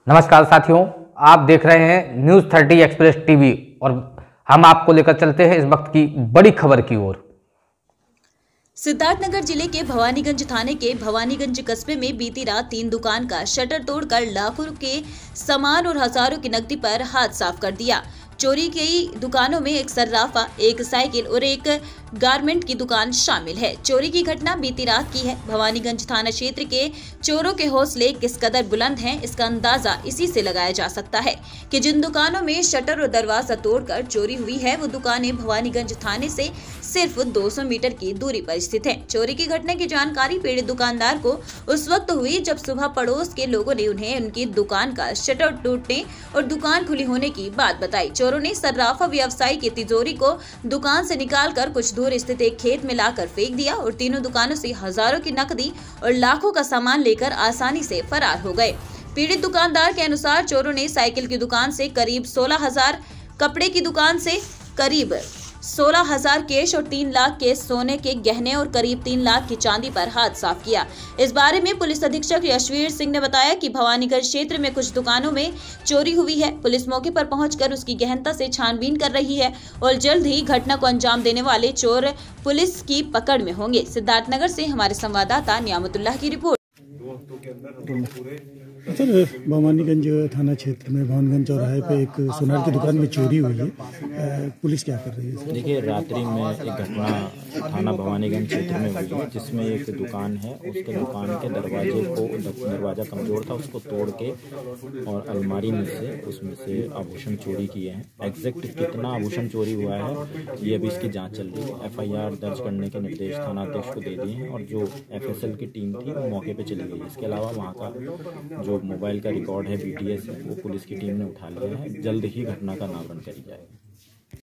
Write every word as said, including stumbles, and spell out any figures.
नमस्कार साथियों, आप देख रहे हैं न्यूज़ थर्टी एक्सप्रेस टीवी और हम आपको लेकर चलते हैं इस वक्त की बड़ी खबर की ओर। सिद्धार्थनगर जिले के भवानीगंज थाने के भवानीगंज कस्बे में बीती रात तीन दुकान का शटर तोड़कर लाखों के सामान और हजारों की नकदी पर हाथ साफ कर दिया। चोरी की दुकानों में एक सर्राफा, एक साइकिल और एक गारमेंट की दुकान शामिल है। चोरी की घटना बीती रात की है। भवानीगंज थाना क्षेत्र के चोरों के हौसले किस कदर बुलंद हैं, इसका अंदाजा इसी से लगाया जा सकता है कि जिन दुकानों में शटर और दरवाजा तोड़कर चोरी हुई है वो दुकानें भवानीगंज थाने से सिर्फ दो सौ मीटर की दूरी पर स्थित है। चोरी की घटना की जानकारी पीड़ित दुकानदार को उस वक्त हुई जब सुबह पड़ोस के लोगों ने उन्हें उनकी दुकान का शटर टूटने और दुकान खुली होने की बात बताई। चोरों ने सर्राफा व्यवसायी की तिजोरी को दुकान से निकालकर कुछ दूर स्थित एक खेत में लाकर फेंक दिया और तीनों दुकानों से हजारों की नकदी और लाखों का सामान लेकर आसानी से फरार हो गए। पीड़ित दुकानदार के अनुसार चोरों ने साइकिल की दुकान से करीब सोलह हजार, कपड़े की दुकान से करीब सोलह हजार कैश और तीन लाख के सोने के गहने और करीब तीन लाख की चांदी पर हाथ साफ किया। इस बारे में पुलिस अधीक्षक यशवीर सिंह ने बताया कि भवानीगंज क्षेत्र में कुछ दुकानों में चोरी हुई है। पुलिस मौके पर पहुंचकर उसकी गहनता से छानबीन कर रही है और जल्द ही घटना को अंजाम देने वाले चोर पुलिस की पकड़ में होंगे। सिद्धार्थनगर से हमारे संवाददाता नियामतुल्लाह की रिपोर्ट। सर, भवानीगंज थाना क्षेत्र में भवानीगंज चौराहे पे एक सोनार की दुकान में चोरी हुई है। पुलिस क्या कर रही है? देखिए, रात्रि में एक घटना थाना भवानीगंज क्षेत्र में हुई है जिसमें एक दुकान है, उसके दुकान के दरवाजे को दरवाज़ा कमज़ोर था, उसको तोड़ के और अलमारी में से उसमें से आभूषण चोरी किए हैं। एग्जैक्ट कितना आभूषण चोरी हुआ है ये अभी इसकी जाँच चल रही है। एफ आई आर दर्ज करने के निर्देश थानाध्यक्ष को दे दिए हैं और जो एफ एस एल की टीम थी वो मौके पर चली गई। इसके अलावा वहाँ का जो मोबाइल का रिकॉर्ड है, बी टी एस है, वो पुलिस की टीम ने उठा लिया है। जल्द ही घटना का नामकरण करी जाएगी।